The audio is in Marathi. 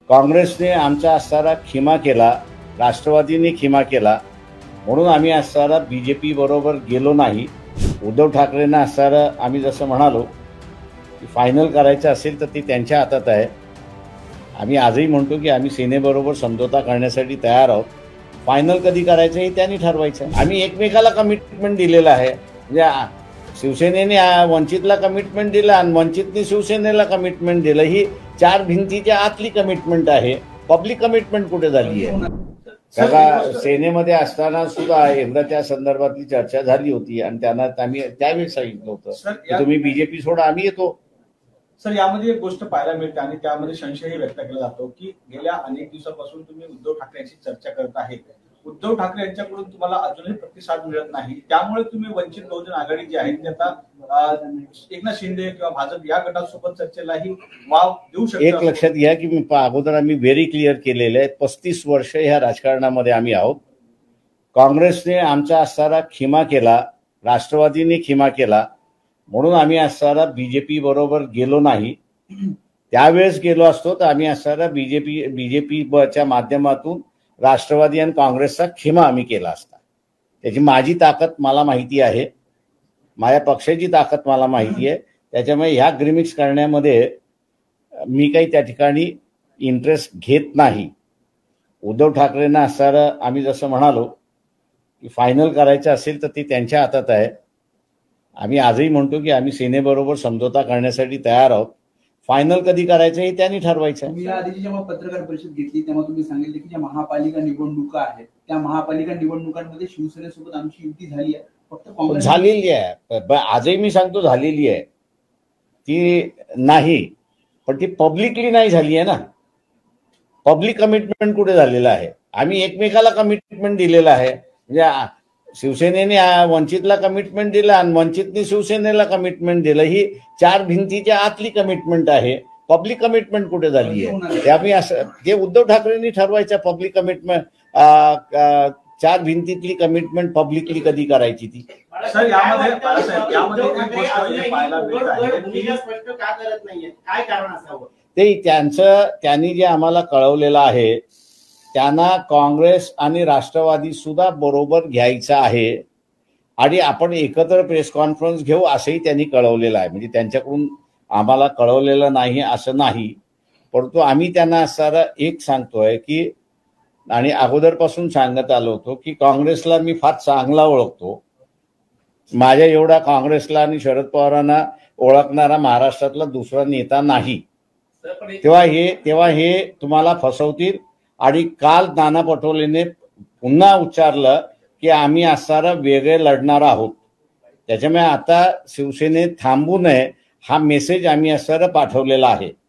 काँग्रेसने आमचा असणारा खिमा केला, राष्ट्रवादीने खिमा केला, म्हणून आम्ही असणारा बीजेपी बरोबर गेलो नाही. उद्धव ठाकरेंना असणारा आम्ही जसं म्हणालो की फायनल करायचं असेल तर ती त्यांच्या हातात आहे. आम्ही आजही म्हणतो की आम्ही सेनेबरोबर समझोता करण्यासाठी तयार आहोत. फायनल कधी करायचं हे त्यांनी ठरवायचं. आम्ही एकमेकाला कमिटमेंट दिलेलं आहे. म्हणजे शिवसेनेने वंचितला कमिटमेंट दिलं आणि वंचितने शिवसेनेला कमिटमेंट दिलं. ही चार भिंतीच्या आतली कमिटमेंट आहे. पब्लिक कमिटमेंट कुठे झाली आहे? त्याला सेनेमध्ये असताना सुद्धा एकदा त्या संदर्भातली चर्चा झाली होती आणि त्यांना आम्ही त्यावेळी सांगितलं होतं की तुम्ही बीजेपी सोडा, आम्ही येतो. सर, यामध्ये एक गोष्ट पाहायला मिळते आणि त्यामध्ये संशयही व्यक्त केला जातो की गेल्या अनेक दिवसापासून तुम्ही उद्धव ठाकरेंशी चर्चा करत आहे. उद्धव ठाकरे यांच्याकडून तुम्हाला अजूनही प्रतिसाद मिळत नाही, त्यामुळे तुम्ही वंचित बहुजन आघाडी जी आहे ती आता एकनाथ शिंदे किंवा भाजप या गटासोबत चर्चेलाही वाव देऊ शकतो. एक लक्षात घ्या की अगोदर आम्ही व्हेरी क्लिअर केलेलं आहे, 35 वर्ष ह्या राजकारणामध्ये आम्ही आहोत. काँग्रेसने आमचा असणारा खिमा केला, राष्ट्रवादीने खिमा केला, म्हणून आम्ही असणारा बीजेपी बरोबर गेलो नाही. त्यावेळेस गेलो असतो तर आम्ही असणारा बीजेपीच्या माध्यमातून राष्ट्रवादी आणि काँग्रेसचा खिमा आम्ही केला असता. त्याची माझी ताकद मला माहिती आहे, माझ्या पक्षाची ताकद मला माहिती आहे. त्याच्यामुळे ह्या ग्रिमिक्स करण्यामध्ये मी काही त्या ठिकाणी इंटरेस्ट घेत नाही. उद्धव ठाकरेंना असणारा आम्ही जसं म्हणालो की फायनल करायचं असेल तर ती त्यांच्या हातात आहे. आम्ही आजही म्हणतो की आम्ही सेनेबरोबर समझोता करण्यासाठी तयार आहोत. फायनल कधी करायचं हे त्यांनी ठरवायचं. तुम्ही आधी जेव्हा पत्रकार परिषद घेतली तेव्हा तुम्ही सांगितले की ज्या महापालिका निवडणुका आहेत त्या महापालिका निवडणुकांमध्ये शिवसेनेसोबत आमची युती झाली आहे, फक्त काँग्रेस झालेली आहे. आजही मी सांगतो झालेली आहे ती नाही, पण ती पब्लिकली नाही झाली आहे ना. पब्लिक कमिटमेंट कुठे झालेलं आहे? आम्ही एकमेकाला कमिटमेंट दिलेलं आहे. म्हणजे शिवसेनेने वंचितला कमिटमेंट दिलं आणि वंचितने शिवसेनेला कमिटमेंट दिलं. ही चार भिंतीच्या आतली कमिटमेंट आहे. पब्लिक कमिटमेंट कुठे झाली आहे? ते आम्ही असं जे उद्धव ठाकरेंनी ठरवायचं पब्लिक कमिटमेंट, चार भिंतीतली कमिटमेंट पब्लिकली कधी करायची ती. सर, यामध्ये एक गोष्ट पाहायला ते त्यांनी जे आम्हाला कळवलेलं आहे त्यांना काँग्रेस आणि राष्ट्रवादी सुद्धा बरोबर घ्यायचं आहे आणि आपण एकत्र प्रेस कॉन्फरन्स घेऊ असंही त्यांनी कळवलेलं आहे. म्हणजे त्यांच्याकडून आम्हाला कळवलेलं नाही असं नाही, परंतु आम्ही त्यांना असणारा एक सांगतोय की आणि अगोदरपासून सांगत आलो होतो की काँग्रेसला मी फार चांगला ओळखतो. माझ्या एवढा काँग्रेसला आणि शरद पवारांना ओळखणारा महाराष्ट्रातला दुसरा नेता नाही. तेव्हा हे तुम्हाला फसवतील. आणि काल नाना पटोलेने पुन्हा उच्चारलं की आम्ही असणारा वेगळे लढणार आहोत. त्याच्यामुळे आता शिवसेनेत थांबू नये हा मेसेज आम्ही असणारा पाठवलेला आहे.